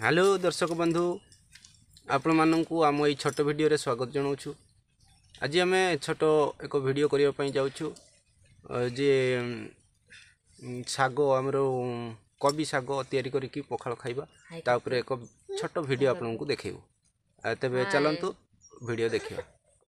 Hello दर्शक बंधु आपण मानू आम ये छोट वीडियो स्वागत जनाऊँ। आज आम छोट एक वीडियो करने जाऊँ जे शाग आमर कवि शाग तैयारी करके पखाल खाइबा तापर एक छोट वीडियो आपन को देखेबू। तेबे चलंतु वीडियो देखिबा।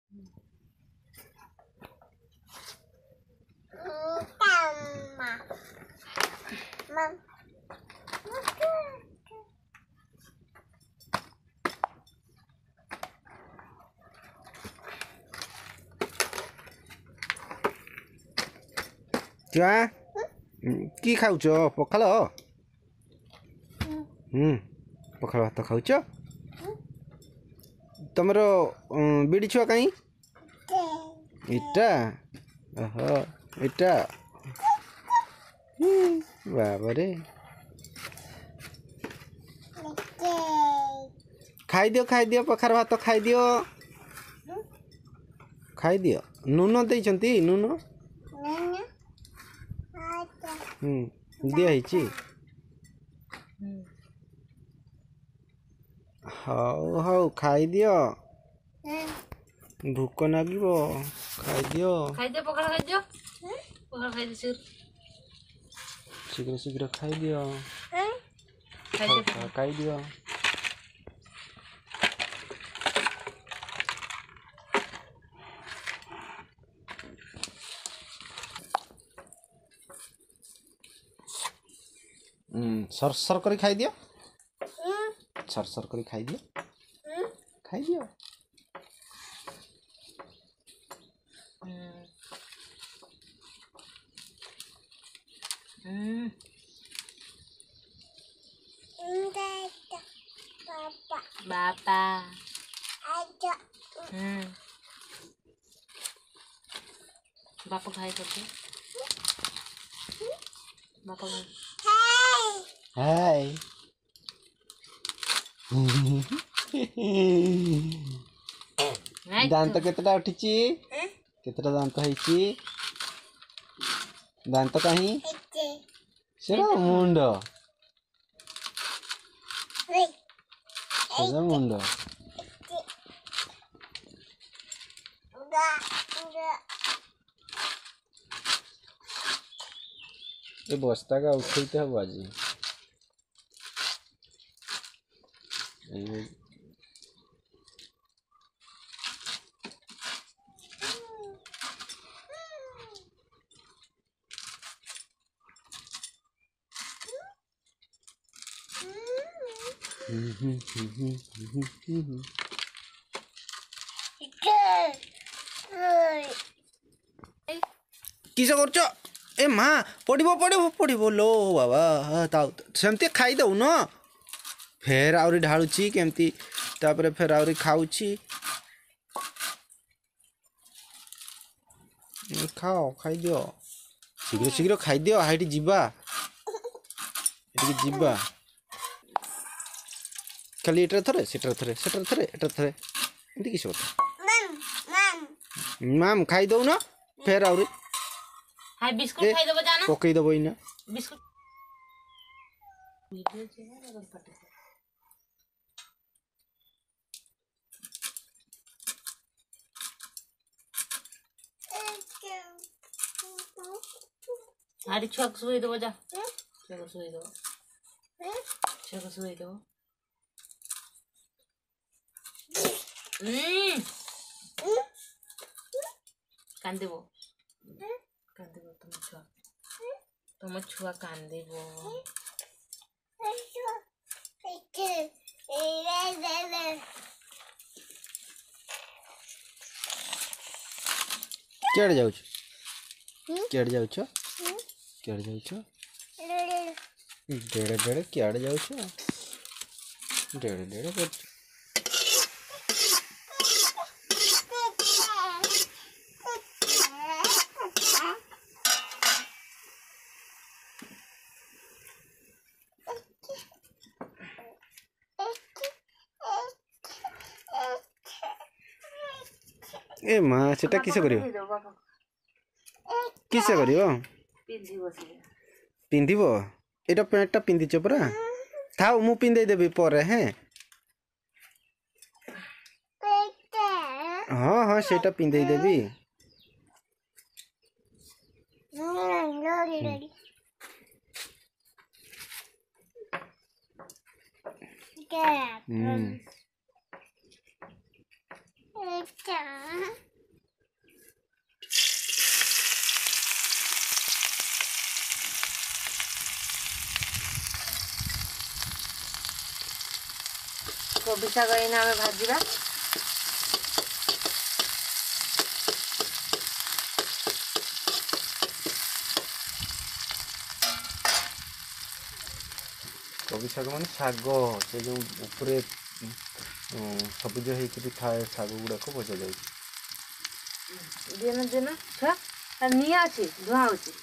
क्या की खाऊच पखाल? पखाल भात खाऊच? तुमर बिड़ी छुआ कहीं इटा ओहो इटा बाबा रे खाई दियो पखार भात खाई दियो नून देइचंती नून दिया हाउ हाउ खाई दियो भूक नागिब खाई दियो पकड़ खाई दियो पकड़ खाई दियो शीघ्र शीघ्र खाई दियो खाई दियो। सरसर कर खाई दियो सरसर कर खाई दियो खाई दियो। बापा बापा खाई करते बापा खाई हाय दांत केतटा उठिची केतटा दांत होईची दांत कहीं सेरा मुंड सेरा मुंड ये बस्ता का उठते हम आज किस कर ए माँ पड़ो पड़ो पड़ो लो बाबा सेमती खाई दऊ न फेर आउरी ढालुची केमती तापर फेर आउरी खाऊची खाओ खाई दियो शीघ्र शीघ्र खाई दियो हाइट जीवा जीवा खाली एटर थरे सेटर थरे सेटर थरे एटर थरे एंती किस माम खाई दऊ न फेर आउरी हाय बिस्कुट खाई दबो जाना पकई दबो इना बिस्कुट वीडियो चला ना फटे आरे छक सुई दबो जा छक सुई दबो कांदेबो तुम छुआ कांदेबो केड़ जाउछ केड़ जाउछ केड़ जाउछ डेढ़ डेढ़ केड़ जाउछ डेढ़ डेढ़ कर ए माँ सेटा किसे करियो किसे करियो पिंधिबो एटा पैंटा पिंधिच परा थाओ मु पिंदे देबी परे हैं हाँ हाँ सेटा पिंदे देबी कोबी शाग एना आमे भाजीबा कभी शाग माने शाग से जो ऊपर सबुज होकर थाए शाग गुड़ाक भजा जाए देना देना छुआ निया अछि धुआ होछि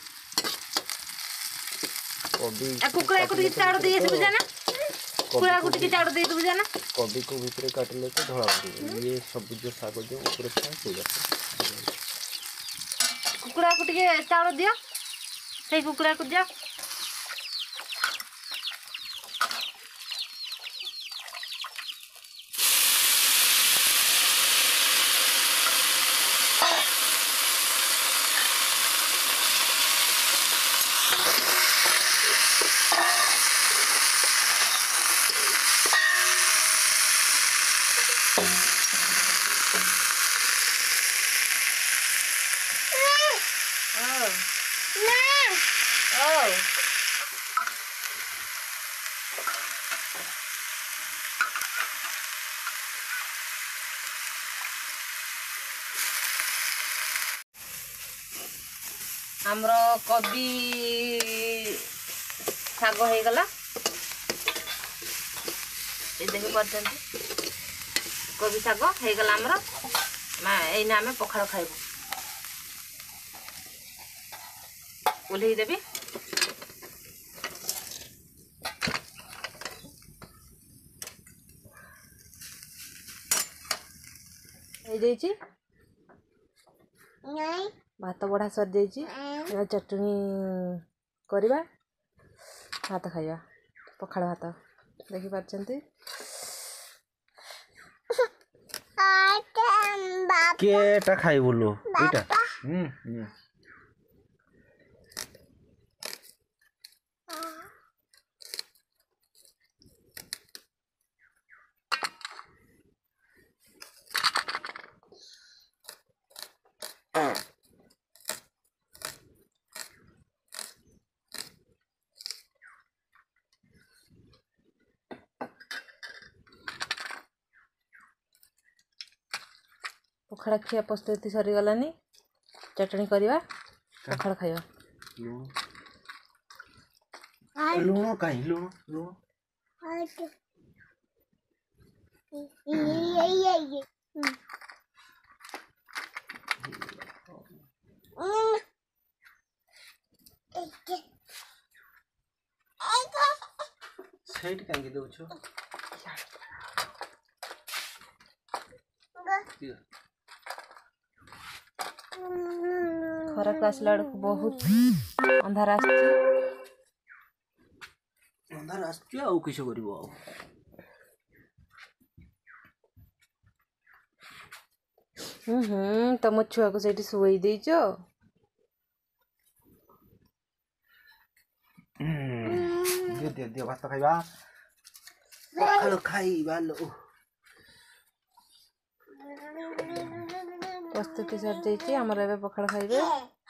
कभी कुकुरा को टिके चाड़ दे सब जाना कुकुरा को टिके चाड़ दे सब जाना कभी को भीतर काटले तो धड़ा पड़े ये सबुज शाग जो ऊपर था से जाता कुकुरा को टिके चाड़ दियो से कुकुरा को दियो हमरो कभी शाग हो गला ये देखि परछन कभी शाग हो गला हमरो एना हमें पखाड़ खाइबो ओल्ही देबी भात बड़ा सर जाइए चटनी करवा भात खाइबा पखाड़ भात देखि पारछंती केटा खाई बोलो एटा पखाड़ खिया प्रस्तुति सरी गलानी चटनी करवा पखाड़ खाइबा लुण कहीं लुण लुण सेट कहीं दो छो खरा आसला बहुत अंधार अंधार आसुची आउ किस करिवो तम छुआ को सेठी सुई देइचो दे भात खाइबा पखाड़ खाइबा लो प्रस्तुति सर जाइए आमर एबे पखाड़ खाइबे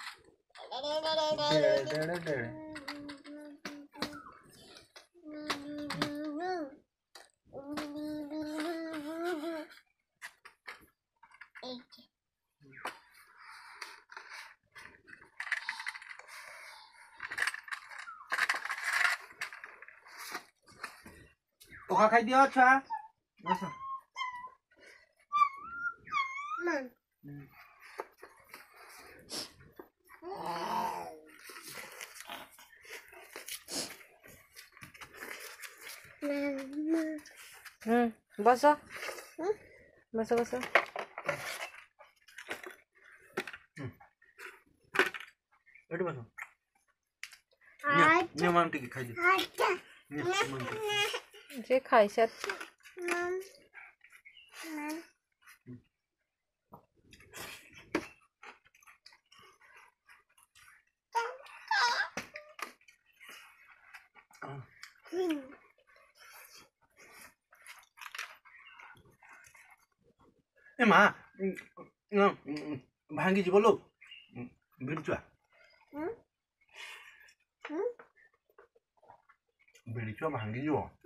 पखा खाई दियो छुआ बस बस बस बस एट बस ने माम टिके खाई दे ने माम टिके जे खाई सार ए माँ भांगी जी बोलो बिड़चुआ बिड़चुआ भांगी जी हो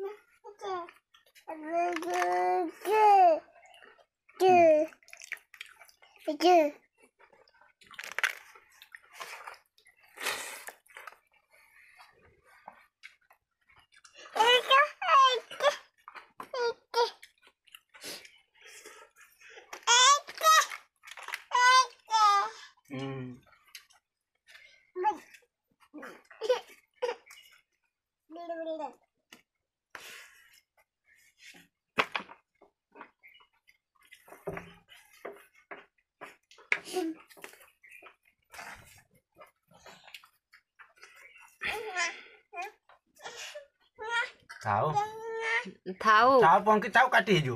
थाओ थाऊ थाओ पंखी थाओ काटी जो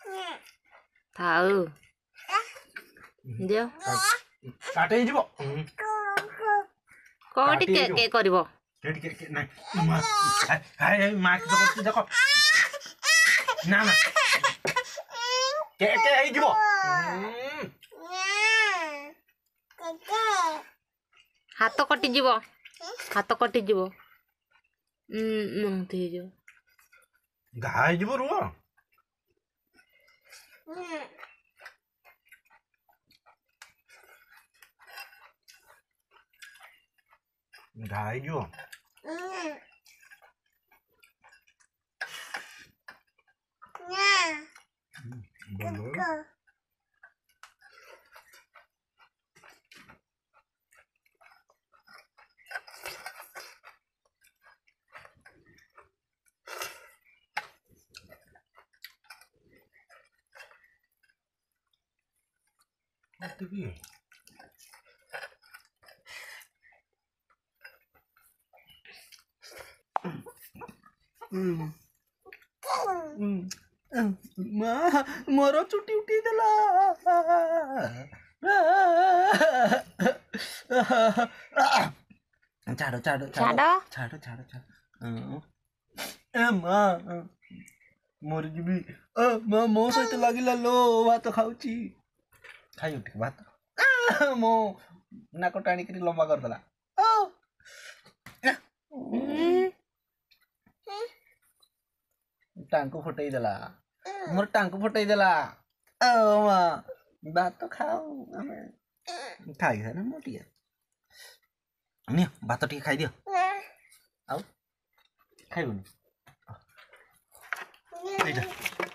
थाऊ दियो काटे जीवो कोटी के करबो रेडी के नहीं माँ हाय माँ की जगह देखो ना ना के आई जीवो हाथ कटि जीवो हाथ कटि जीवो मंगती जो घाई जीवो रुआ घाई जो बोलो माँ मोर चुटी उठी देला छाड़ो छाड़ो छाड़ो छाड़ो छाड़ो छाड़ो ए माँ मोर जीवी माँ मो सहित लागिला लो भात खाऊची खाई उठी भात मो नाक टाणी करी लंबा करदेला टांग फुटाई देला मोर टांग फुटाई देला माँ भात खाऊ खाई ना मोटी नि भात टी खाई दियो आउ खाइबुनि एइटा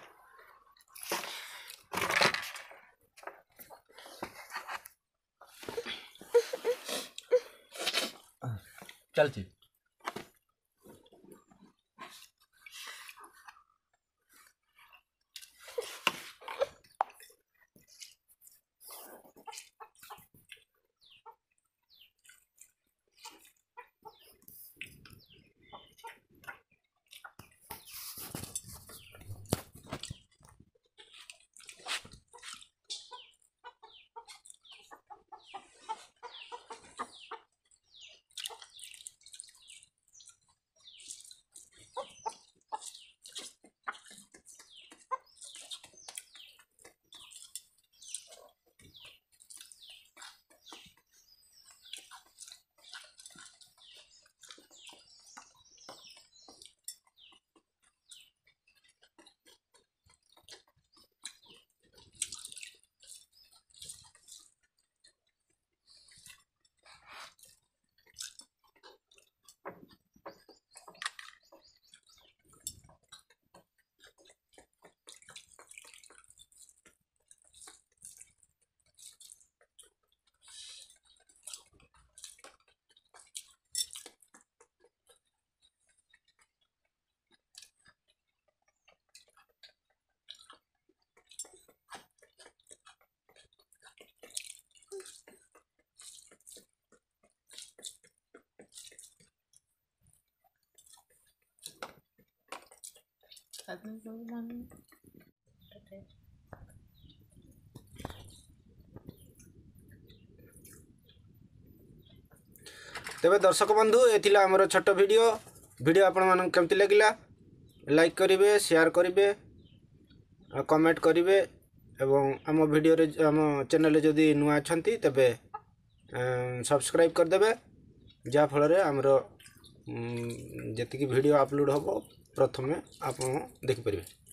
चलची तेबे दर्शक बंधु ये आमर छोट वीडियो आपण मन केमती लगिला लाइक करिवे शेयर करिवे कमेंट करिवे एवं आम वीडियो रे आम चैनल जदि नुआ अछंती तेबे सब्सक्राइब कर देबे जा फल रे आमर जेतिकी वीडियो अपलोड होबो प्रथमे आपण देखि परिबे।